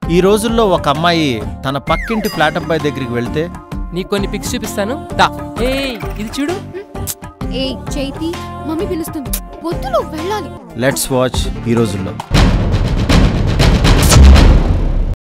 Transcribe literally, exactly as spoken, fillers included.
ఈ రోజుల్లో ఒక అమ్మాయి తన పక్కింటి ఫ్లాట్ అబ్బాయి దగ్గరికి వెళ్తే నీకు కొన్ని పిక్స్ చూపిస్తాను దా. ఏ ఇది చూడు. ఏ చైతి మమ్మీ పిలుస్తుంది, వద్దు నువ్వు వెళ్ళాలి. లెట్స్ వాచ్ ఈ రోజుల్లో.